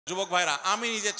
যুবক ভাইরা, আমি নিজে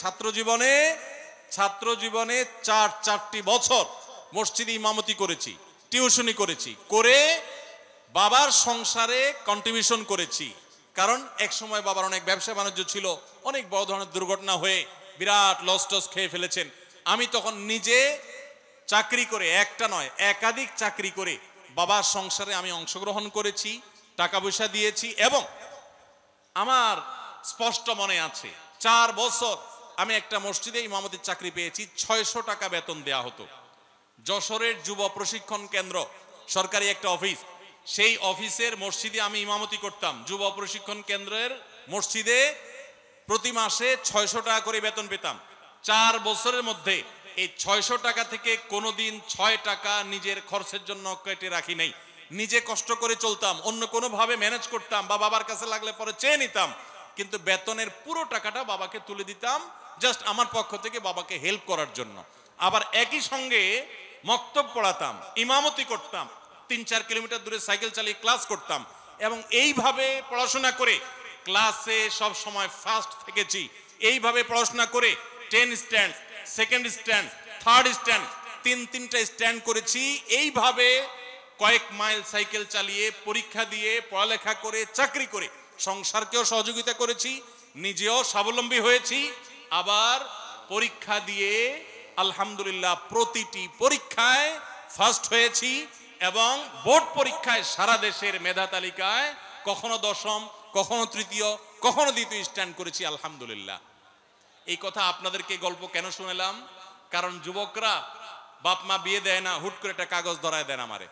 ছাত্র জীবনে চারটি বছর মসজিদে ইমামতি করেছি, টিউশনি করেছি, করে বাবার সংসারে কন্ট্রিবিউশন করেছি। কারণ এক সময় বাবার অনেক ব্যবসা বাণিজ্য ছিল, অনেক বড় ধরনের দুর্ঘটনা হয়ে বিরাট লস টস খেয়ে ফেলেছেন। আমি তখন নিজে চাকরি করে, একটা নয় একাধিক চাকরি করে বাবার সংসারে আমি অংশগ্রহণ করেছি, টাকা পয়সা দিয়েছি। এবং আমার স্পষ্ট মনে আছে 4 বছর আমি একটা মসজিদে ইমামতির চাকরি পেয়েছি, 600 টাকা বেতন দেয়া হতো। যশোরের যুব প্রশিক্ষণ কেন্দ্র সরকারি একটা অফিস, সেই অফিসের মসজিদে আমি ইমামতি করতাম। যুব প্রশিক্ষণ কেন্দ্রের মসজিদে প্রতি মাসে 600 টাকা করে বেতন পেতাম। 4 বছরের মধ্যে এই 600 টাকা থেকে কোনোদিন 6 টাকা নিজের খরচের জন্য কেটে রাখি নাই। নিজে কষ্ট করে চলতাম, অন্য কোনো ভাবে ম্যানেজ করতাম বা বাবার কাছে লাগলে পরে চেয়ে নিতাম, কিন্তু বেতনের পুরো টাকাটা বাবাকে তুলে দিতাম, জাস্ট আমার পক্ষ থেকে বাবাকে হেল্প করার জন্য। আবার একই সঙ্গে মক্তব পড়াতাম, ইমামতি করতাম, 3-4 কিলোমিটার দূরে সাইকেল চালিয়ে ক্লাস করতাম। এবং এইভাবে পড়াশোনা করে ক্লাসে সব সময় ফার্স্ট থেকেছি। এইভাবে পড়াশোনা করে 10 stand, second stand, third stand, তিনটা স্ট্যান্ড করেছি। এইভাবে কয়েক মাইল সাইকেল চালিয়ে, পরীক্ষা দিয়ে, পড়ালেখা করে, চাকরি করে সংসারকেও সহযোগিতা করেছি, নিজেও স্বাবলম্বী হয়েছি। আবার পরীক্ষা দিয়ে আলহামদুলিল্লাহ প্রতিটি পরীক্ষায় ফার্স্ট হয়েছি এবং বোর্ড পরীক্ষায় সারা দেশের মেধা তালিকায় কখনো দশম, কখনো তৃতীয়, কখনো দ্বিতীয় স্ট্যান্ড করেছি আলহামদুলিল্লাহ। এই কথা আপনাদেরকে গল্প কেন শুনালাম? কারণ যুবকরা বাপ মা বিয়ে দেয় না, হুট করে একটা কাগজ ধরায় দেন আমারে,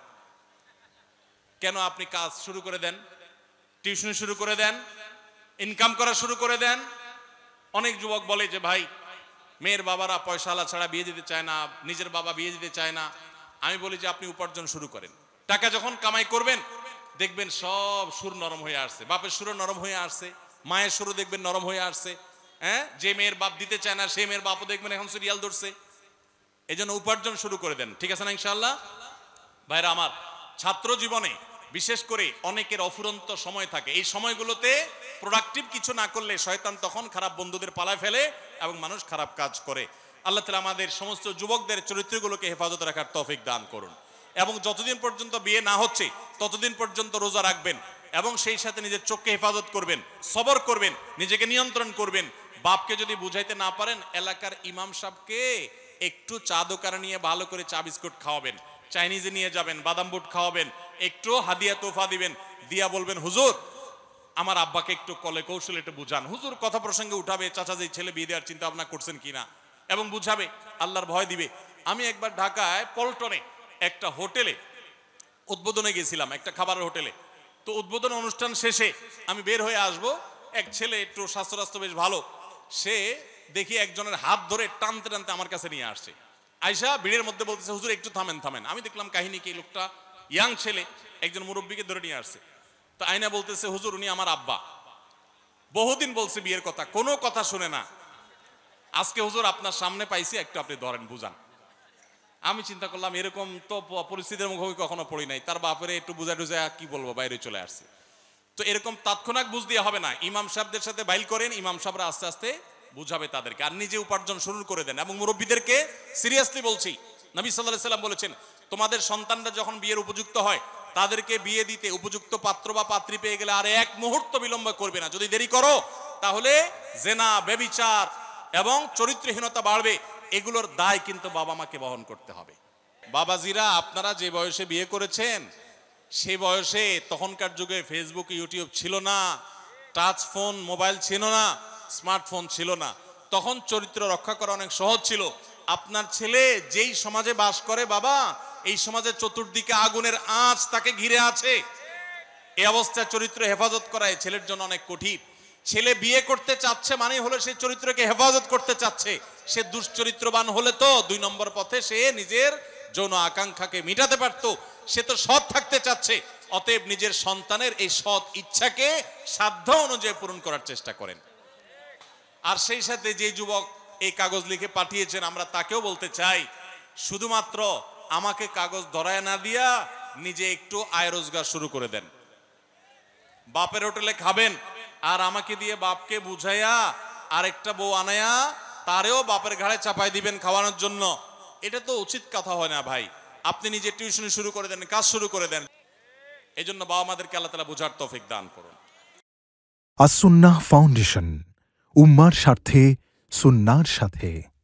কেন আপনি কাজ শুরু করে দেন, টিউশন শুরু করে দেন, ইনকাম করা শুরু করে দেন। অনেক যুবক বলে যে ভাই, মেয়ের বাবারা পয়সাওয়ালা ছাড়া বিয়ে দিতে চায় না, নিজের বাবা বিয়ে দিতে চায় না। আমি বলি যে আপনি উপার্জন শুরু করেন, টাকা যখন কামাই করবেন দেখবেন সব সুর নরম হয়ে আসছে, বাপের সুরও নরম হয়ে আসছে, মায়ের সুরও দেখবেন নরম হয়ে আসছে। হ্যাঁ, যে মেয়ের বাপ দিতে চায় না সেই মেয়ের বাপও দেখবেন এখন সিরিয়াল ধরছে। এই জন্য উপার্জন শুরু করে দেন, ঠিক আছে না ইনশাআল্লাহ? ভাইরা আমার, ছাত্র জীবনে বিশেষ করে অনেকের অফুরন্ত সময় থাকে। এই সময়গুলোতে প্রোডাক্টিভ কিছু না করলে শয়তান তখন খারাপ বন্ধুদের পালায় ফেলে এবং মানুষ খারাপ কাজ করে। আল্লাহ তাআলা আমাদের সমস্ত যুবকদের চরিত্রগুলোকে হেফাজত রাখার তৌফিক দান করুন। এবং যতদিন পর্যন্ত বিয়ে না হচ্ছে ততদিন পর্যন্ত রোজা রাখবেন এবং সেই সাথে নিজের চোখকে হেফাজত করবেন, সবর করবেন, নিজেকে নিয়ন্ত্রণ করবেন। বাপকে যদি বুঝাইতে না পারেন, এলাকার ইমাম সাহেবকে একটু চা দোকানে নিয়ে ভালো করে চা বিস্কুট খাওয়াবেন, চাইনিজে নিয়ে যাবেন, বাদাম বুট খাওয়াবেন, একটু হাদিয়া তোফা দিবেন, দিয়া বলবেন হুজুর আমার আব্বাকে একটু কলে কৌশলে একটু বুঝান। হুজুর কথা প্রসঙ্গে উঠাবে, চাচা যে ছেলে বিয়ে দেওয়ার চিন্তা ভাবনা করছেন কিনা, এবং বুঝাবে, আল্লাহর ভয় দিবে। আমি একবার ঢাকায় পল্টনে একটা হোটেলে উদ্বোধনে গেছিলাম, একটা খাবারের হোটেলে। তো উদ্বোধন অনুষ্ঠান শেষে আমি বের হয়ে আসব, এক ছেলে একটু স্বাস্থ্য বেশ ভালো, সে দেখি একজনের হাত ধরে টানতে টানতে আমার কাছে নিয়ে আসছে। আয়সা ভিড়ের মধ্যে বলতেছে হুজুর একটু থামেন থামেন। আমি দেখলাম কাহিনী কি, লোকটা ইয়াং ছেলে একজন মুরব্বীকে ধরে নিয়ে আসছে। তো আয়না বলতেছে হুজুর উনি আমার আব্বা, বহুদিন বলছে বিয়ের কথা, কোনো কথা শুনে না, আজকে হুজুর আপনার সামনে পাইছি, একটু আপনি ধরেন বুঝান। আমি চিন্তা করলাম এরকম তো পরিস্থিতির মুখোমুখি কখনো পড়ি নাই, তার বাপরে একটু বুঝা টুঝা কি বলবো, বাইরে চলে আসছে। তো এরকম তাৎক্ষণিক বুঝ দিয়ে হবে না, ইমাম সাহেবদের সাথে বাইল করেন, ইমাম সাহেবরা আস্তে আস্তে বুঝাবে তাদেরকে, আর নিজে উপার্জন শুরু করে দেন। এবং মুরব্বীদেরকে সিরিয়াসলি বলছি, নবী সাল্লাল্লাহু আলাইহি সাল্লাম বলেছেন তোমাদের সন্তানরা যখন বিয়ের উপযুক্ত হয় তাদেরকে বিয়ে দিতে উপযুক্ত পাত্র বা পাত্রী পেয়ে গেলে আর এক মুহূর্ত বিলম্ব করবে না। যদি দেরি করো তাহলে জেনা, ব্যভিচার এবং চরিত্রহীনতা বাড়বে, এগুলোর দায় কিন্তু বাবা মাকে বহন করতে হবে। বাবাজিরা, আপনারা যে বয়সে বিয়ে করেছেন সেই বয়সে তখনকার যুগে ফেসবুক, ইউটিউব ছিল না, টাচ ফোন, মোবাইল ছিল না, স্মার্টফোন ছিল না। তখন চরিত্র রক্ষা করা অনেক সহজ ছিল। আপনার ছেলে যেই সমাজে বাস করে বাবা, এই সমাজের চতুর্দিকে আগুনের আঁচ তাকে ঘিরে আছে। এই অবস্থায় চরিত্র হেফাজত করা এই ছেলের জন্য অনেক কঠিন। ছেলে বিয়ে করতে চাচ্ছে মানে হলো সে চরিত্রকে হেফাজত করতে চাচ্ছে। সে দুশ্চরিত্রবান হলে তো 2 নম্বর পথে সে নিজের যৌন আকাঙ্ক্ষাকে মিটাতে পারত। সে তো সৎ থাকতে চাচ্ছে, অতএব নিজের সন্তানের এই সৎ ইচ্ছাকে সাধ্য অনুযায়ী পূরণ করার চেষ্টা করেন। আর সেই সাথে যে যুবক এই কাগজ লিখে পাঠিয়েছেন, আমরা তাকেও বলতে চাই, শুধুমাত্র আমাকে কাগজ ধরায় না দিয়া নিজে একটু আয় রোজগার শুরু করে দেন। বাপের হোটেলে খাবেন আর আমাকে দিয়ে বাপকে বুঝাইয়া আরেকটা বউ আনায়া তারেও বাপের ঘাড়ে চাপাই দিবেন খাওয়ানোর জন্য, এটা তো উচিত কথা হয় না ভাই। আপনি নিজে টিউশনি শুরু করে দেন, কাজ শুরু করে দেন। এই জন্য বাবা মাদেরকে আল্লাহ তাআলা বুঝার তৌফিক দান করুন। আস-সুন্নাহ ফাউন্ডেশন, উম্মার স্বার্থে সুন্নাহর সাথে।